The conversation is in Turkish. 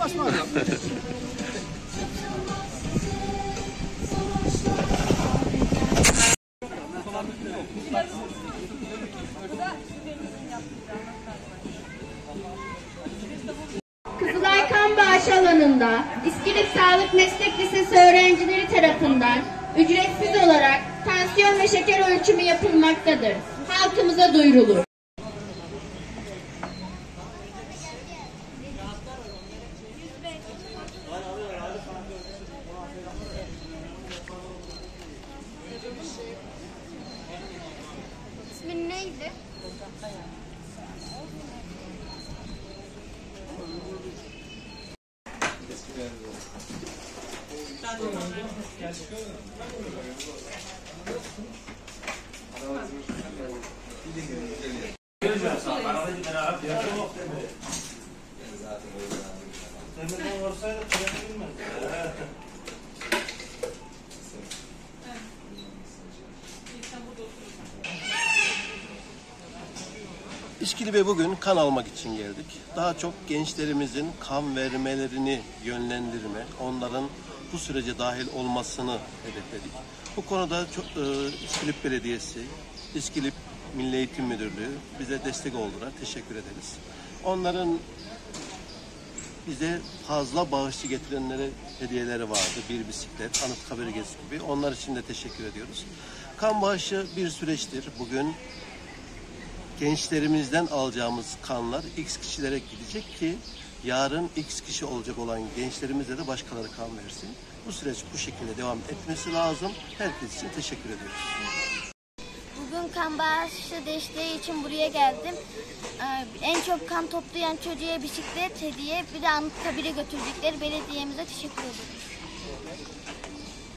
Basma hocam. Kızılay Kan Bağışı alanında İskilip Sağlık Meslek Lisesi öğrencileri tarafından ücretsiz olarak tansiyon ve şeker ölçümü yapılmaktadır. Halkımıza duyurulur. İsmin neydi? İskilip'e bugün kan almak için geldik. Daha çok gençlerimizin kan vermelerini yönlendirme, onların bu sürece dahil olmasını hedefledik. Bu konuda İskilip Belediyesi, İskilip Milli Eğitim Müdürlüğü bize destek oldular. Teşekkür ederiz. Onların bize fazla bağışçı getirenlere hediyeleri vardı. Bir bisiklet, Anıtkabir gezisi gibi. Onlar için de teşekkür ediyoruz. Kan bağışı bir süreçtir. Bugün gençlerimizden alacağımız kanlar X kişilere gidecek ki yarın X kişi olacak olan gençlerimize de başkaları kan versin. Bu süreç bu şekilde devam etmesi lazım. Herkes için teşekkür ediyoruz. Bugün kan bağışı desteği için buraya geldim. En çok kan toplayan çocuğa bisiklet hediye, bir de Anıtkabir'e götürdükleri belediyemize teşekkür ederim.